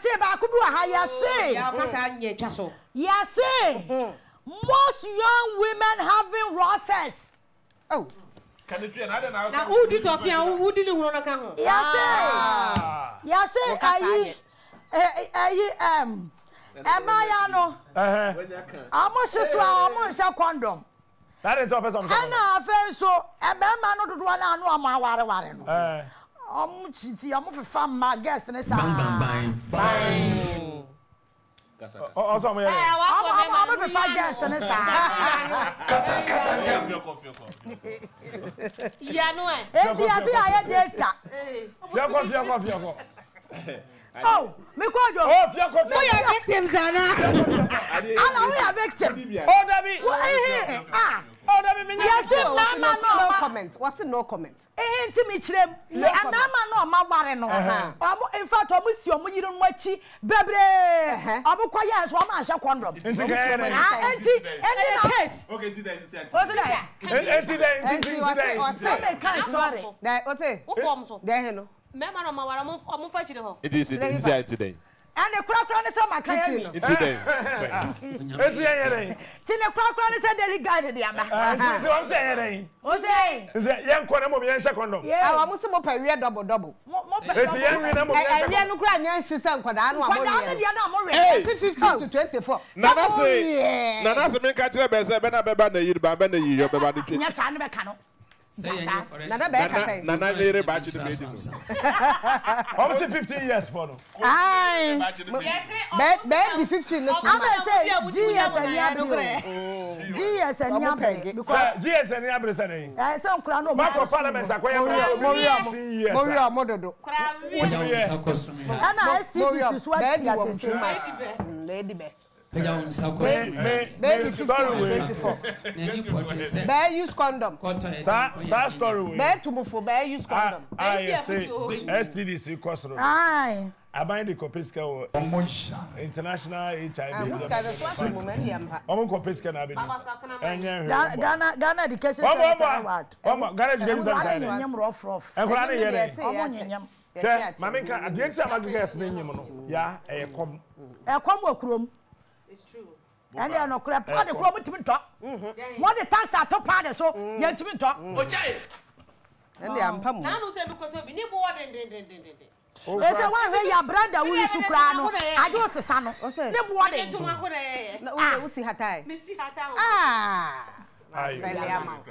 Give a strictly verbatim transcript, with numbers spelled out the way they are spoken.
Say ba kudu ha ya say. Ya kasa nye twa so. Ya say. Most young women having roses. Oh. Can you try another now? Na who did of ya who did huru na ka ho. Ya say. Ya say ayi eh ayi um Emma ya no. Eh. Amo hyeso amo hye condom. That is top person. Ana afen so e be ma no dodo na anu amo aware ware no. Eh. Omo chiti omo fefa ma guess ne sa. Bang bang bang. Bang. Oh, so me. Eh, omo omo fefa guess ne sa. Kasa kasa fio fio fio. Ya no e. Enti ase aye data. Fio ko fio ko fio ko. Oh, me kwajo. Oh, fio ko fio. We are victims ana. Ana we are victim. Oh, Dabi. Eh ah. Oh, Dabi me. Yes, mama No comment. What's it no comment? Eh enti me kirem. Mama no ma ware no. Omo in fact omo si omo yiri no achi bebre. Omo kwaye so omo ahye condom. Enti ga ene. Ah enti enti na case. Okay, enti there is enti. What's that? Enti there, enti there. Say me kan sorry. Dai, ote. Wo form so. Dai he no. Mema no ma wara mo mo fa chire ho. It is it is today. And the crack run is a Maakye. Today. Enti ene. Tin the crack run is a daily guide the ama. Enti what say ene. O say. Nse yen ko na mo yen hye condom. Ah, mo se mo pa wie double double. Enti yen wi na mo yen hye. Eh, wie no kra nya hye se nkoda no amo. Nkoda no dia na mo Hey, fifty to twenty-four. Nana say. Nana say me ka kire be say be na be ba na yiri ba be na yiyo be ba ni twe. Nya sa no be ka no. Nana be ka say. Nana lere ba chi de be di mu. How say fifteen years for no? Ai. Be be di fifteen no. I'm say G S and Yaa Brefo. G S and Yaa Brefo. Because G S and Yaa Brefo say. Eh say nkura no. Marco parliament akoya fifteen years. Mo wi mo dodo. Kra wi. Ana S T D so what Be di ya wo te mfuma. Lady be. Peja un sa question. Be di twenty-four. Be use condom. Sa sa story we. Be tumufo be use condom. Ah, yes say S T D C cost. Ai. Aban the Kopiska international H I V. Omo Kopiska na be. Enya. Ghana Ghana education Omo award. omo Ghana education service. Nyem rough rough. Enkura na yere. Omo nyem. Ke mamenka adienti amaggas na nyem no. Ya e kom. E kom akurom. It's true. And they are not crap. What the crop to talk? What the tax are top part so yet to talk. Okay. And they am pam. Na no say be koto bi ni bo den den den den den. They say one way your brother will issue crano. I do say sano. Ne bo den. To ma ko dey. Na we see hatai. Me see hata. Ah. Aye.